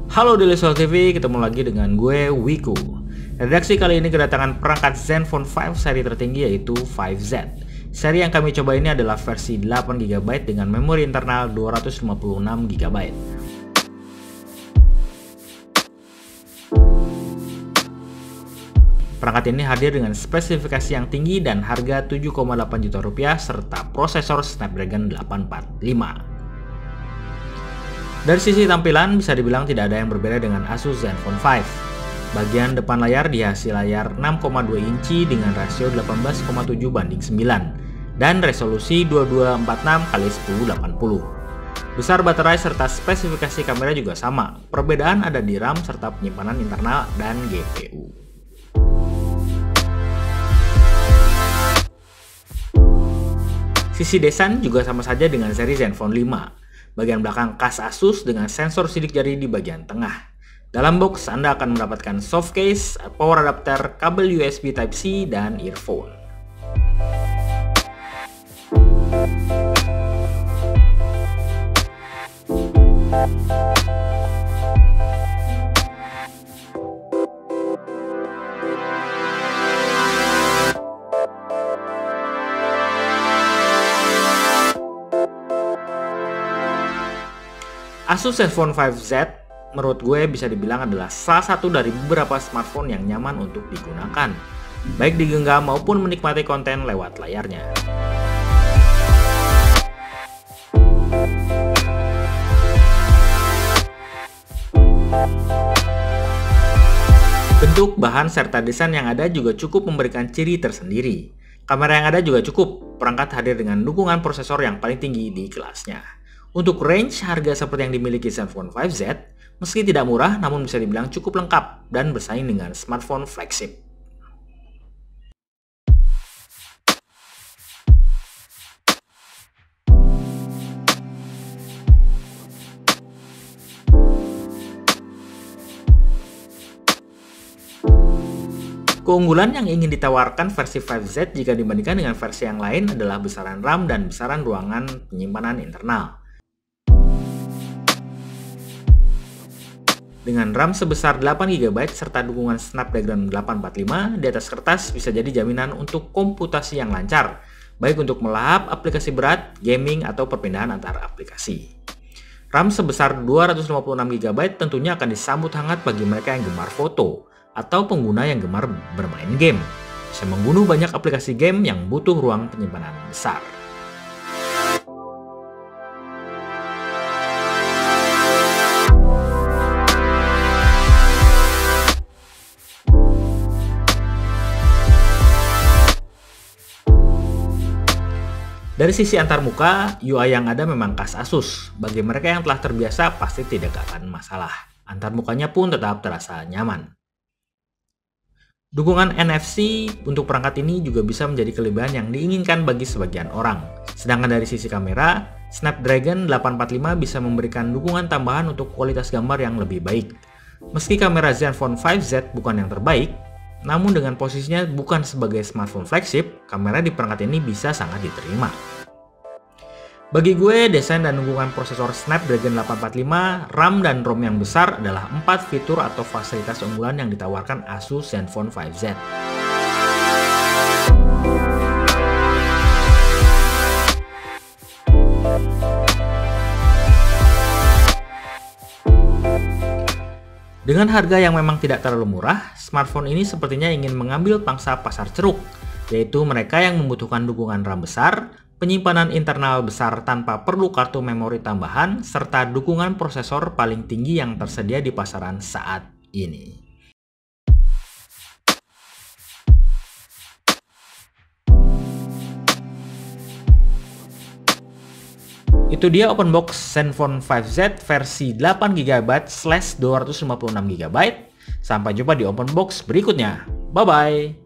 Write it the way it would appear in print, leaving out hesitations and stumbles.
Halo Daily Soul TV, ketemu lagi dengan gue, Wiku. Redaksi kali ini kedatangan perangkat Zenfone 5 seri tertinggi yaitu 5Z. Seri yang kami coba ini adalah versi 8GB dengan memori internal 256GB. Perangkat ini hadir dengan spesifikasi yang tinggi dan harga 7,8 juta rupiah serta prosesor Snapdragon 845. Dari sisi tampilan, bisa dibilang tidak ada yang berbeda dengan Asus Zenfone 5. Bagian depan layar dihasil layar 6,2 inci dengan rasio 18,7:9 dan resolusi 2246x1080. Besar baterai serta spesifikasi kamera juga sama. Perbedaan ada di RAM serta penyimpanan internal dan GPU. Sisi desain juga sama saja dengan seri Zenfone 5. Bagian belakang kas Asus dengan sensor sidik jari di bagian tengah. Dalam box, Anda akan mendapatkan soft case, power adapter, kabel USB Type-C, dan earphone. Asus Zenfone 5Z menurut gue bisa dibilang adalah salah satu dari beberapa smartphone yang nyaman untuk digunakan, baik digenggam maupun menikmati konten lewat layarnya. Bentuk, bahan, serta desain yang ada juga cukup memberikan ciri tersendiri. Kamera yang ada juga cukup, perangkat hadir dengan dukungan prosesor yang paling tinggi di kelasnya. Untuk range harga seperti yang dimiliki Zenfone 5Z, meski tidak murah namun bisa dibilang cukup lengkap dan bersaing dengan smartphone flagship. Keunggulan yang ingin ditawarkan versi 5Z jika dibandingkan dengan versi yang lain adalah besaran RAM dan besaran ruangan penyimpanan internal. Dengan RAM sebesar 8GB serta dukungan Snapdragon 845, di atas kertas bisa jadi jaminan untuk komputasi yang lancar, baik untuk melahap aplikasi berat, gaming, atau perpindahan antar aplikasi. RAM sebesar 256GB tentunya akan disambut hangat bagi mereka yang gemar foto, atau pengguna yang gemar bermain game. Bisa mengunduh banyak aplikasi game yang butuh ruang penyimpanan besar. Dari sisi antarmuka, UI yang ada memang khas Asus. Bagi mereka yang telah terbiasa, pasti tidak akan masalah. Antarmukanya pun tetap terasa nyaman. Dukungan NFC untuk perangkat ini juga bisa menjadi kelebihan yang diinginkan bagi sebagian orang. Sedangkan dari sisi kamera, Snapdragon 845 bisa memberikan dukungan tambahan untuk kualitas gambar yang lebih baik. Meski kamera Zenfone 5Z bukan yang terbaik, namun dengan posisinya bukan sebagai smartphone flagship, kamera di perangkat ini bisa sangat diterima. Bagi gue, desain dan dukungan prosesor Snapdragon 845, RAM dan ROM yang besar adalah 4 fitur atau fasilitas unggulan yang ditawarkan Asus Zenfone 5Z. Dengan harga yang memang tidak terlalu murah, smartphone ini sepertinya ingin mengambil pangsa pasar ceruk, yaitu mereka yang membutuhkan dukungan RAM besar, penyimpanan internal besar tanpa perlu kartu memori tambahan, serta dukungan prosesor paling tinggi yang tersedia di pasaran saat ini. Itu dia open box Zenfone 5Z versi 8GB/256GB. Sampai jumpa di open box berikutnya. Bye-bye!